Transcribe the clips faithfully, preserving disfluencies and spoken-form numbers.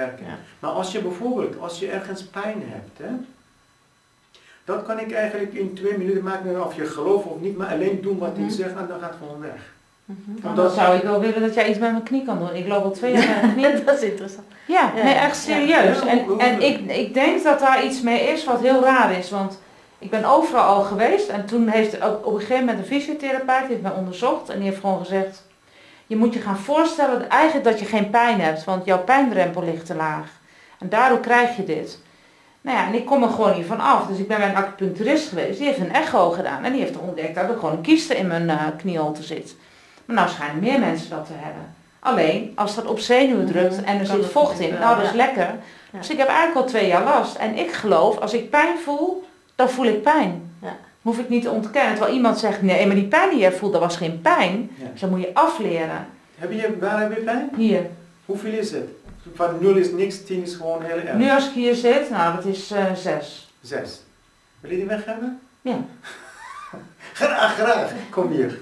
werken. Ja. Maar als je bijvoorbeeld, als je ergens pijn hebt, hè, dat kan ik eigenlijk in twee minuten maken of je gelooft of niet, maar alleen doen wat Mm-hmm. ik zeg en dan gaat het gewoon weg. Mm-hmm. Nou, dan zou ik wel willen dat jij iets met mijn knie kan doen. Ik loop al twee jaar met mijn knie. Dat is interessant. Ja, Ja. nee, echt serieus. Ja. En, en ik, ik denk dat daar iets mee is wat heel raar is. Want ik ben overal al geweest. En toen heeft op, op een gegeven moment een fysiotherapeut heeft mij onderzocht. En die heeft gewoon gezegd, je moet je gaan voorstellen eigenlijk dat je geen pijn hebt. Want jouw pijndrempel ligt te laag. En daardoor krijg je dit. Nou ja, en ik kom er gewoon niet van af. Dus ik ben bij een acupuncturist geweest. Die heeft een echo gedaan. En die heeft ontdekt dat er gewoon een kieste in mijn uh, knieholte zit. Maar nou schijnen meer mensen dat te hebben. Alleen, als dat op zenuwen drukt en er Kan zit het vocht niet in, wel, nou dat is ja. lekker. Ja. Dus ik heb eigenlijk al twee jaar last. En ik geloof, als ik pijn voel, dan voel ik pijn. Ja. Hoef ik niet te ontkennen. Terwijl iemand zegt, nee, maar die pijn die jij voelt, dat was geen pijn. Ja. Dus dat moet je afleren. Heb je, waar heb je pijn? Hier. Hoeveel is het? Van nul is niks, tien is gewoon heel erg. Nu als ik hier zit, nou dat is uh, zes. Zes. Wil je die weg hebben? Ja. Graag, graag. Kom hier.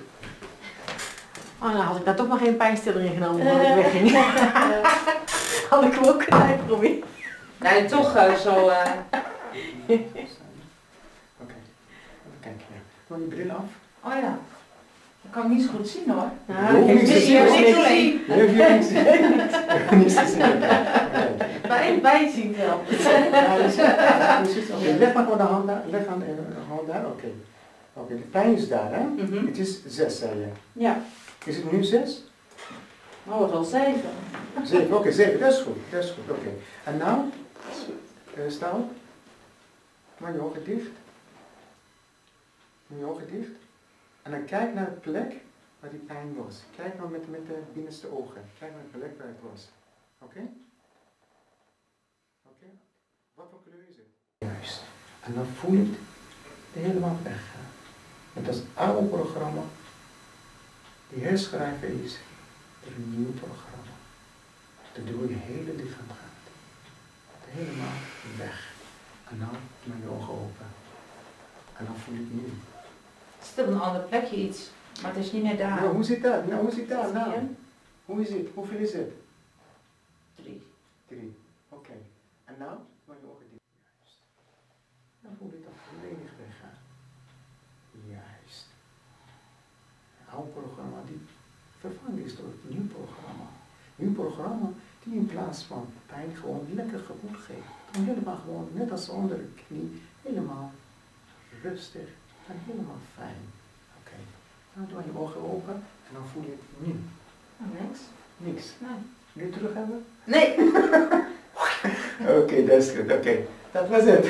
Oh, nou had ik daar toch maar geen pijnstiller in genomen voordat ik wegging. Had ik hem ook kunnen uitproberen. Nee, toch uh, zo... Uh... Oké. Okay. Even kijken hier. Doe je bril af? Oh ja. Dat kan ik niet zo goed zien hoor. Nou, Hoeft ik niet te zie zien, je hoor. niks alleen. zien. Je hebt hier niks zien. Niks te zien. Okay. Bij, bij zien wel. Ja, dus, ja, dus, okay. Leg maar gewoon de hand daar. Leg aan de hand daar. Oké. Okay. Oké, okay. De pijn is daar, hè? Mm-hmm. Het is zes, zei je. Ja. Is het nu zes? Oh, het al zeven. Zeven, oké, okay, zeven. Dat is goed. Dat is goed, oké. Okay. En nou? Uh, sta op. Maak je ogen dicht. Doe je ogen dicht. En dan kijk naar de plek waar die pijn was. Kijk nou met, met de binnenste ogen. Kijk naar de plek waar het was. Oké? Okay? Oké? Okay? Wat voor kleur is het? Juist. En dan voel je het helemaal weggaan. Net als oude programma. Die herschrijven is een nieuw programma. Dat door je hele lichaam gaat. Helemaal weg. En dan met je ogen open. En dan voel je het nieuw. Het zit op een ander plekje iets, maar het is niet meer daar. Nou, hoe zit dat? Nou, hoe zit dat? Zit Nou, hier? hoe is het? Hoeveel is het? Drie. Drie. Oké. Okay. En nou, met je ogen dicht. Juist. Dan voel je dat volledig weggaan. Juist. Een oud programma die vervangen is door het nieuw programma. Nieuw programma die in plaats van pijn gewoon lekker gevoel geeft. Dan helemaal gewoon, net als onder de knie, helemaal rustig en helemaal fijn. Oké. Okay. Dan doe je ogen open en dan voel je het nu. Oh, niks. Niks. Nee. Wil je terug hebben? Nee. Oké, okay, dat is goed. Oké, okay. Dat was het.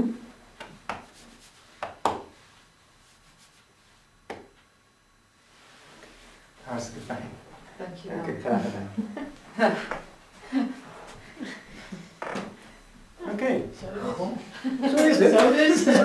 Hartstikke fijn. Dankjewel. Oké, okay, graag gedaan. Oké. Okay. Zo is het. Zo is het.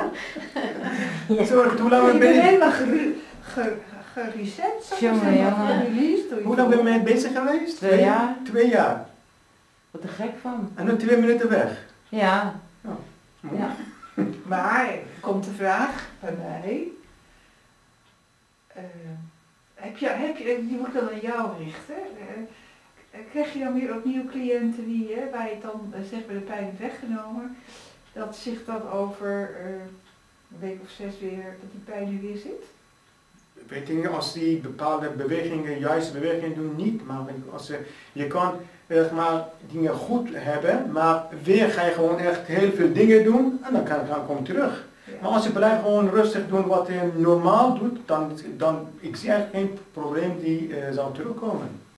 Zo, hoe lang Je ben bent je? helemaal geru- ge- gereset, zo Jongen, helemaal jongen. gereleased door je Hoe lang ben je mee bezig geweest? Twee jaar. Twee jaar. Wat er gek van. En dan twee minuten weg. Ja. Oh. Ja. Maar er komt de vraag bij mij. Uh, heb je, heb je, die moet ik dan aan jou richten. Uh, krijg je dan weer opnieuw cliënten die, hè, waar je het dan uh, zeg maar de pijn hebt weggenomen, dat zich dan over uh, een week of zes weer, dat die pijn er weer zit? Weet je, als die bepaalde bewegingen, juiste bewegingen doen, niet. Maar als ze, je kan zeg maar, dingen goed hebben, maar weer ga je gewoon echt heel veel dingen doen en dan kan het gewoon terug. Ja. Maar als je blijft gewoon rustig doen wat je normaal doet, dan, dan ik zie eigenlijk geen probleem die uh, zal terugkomen.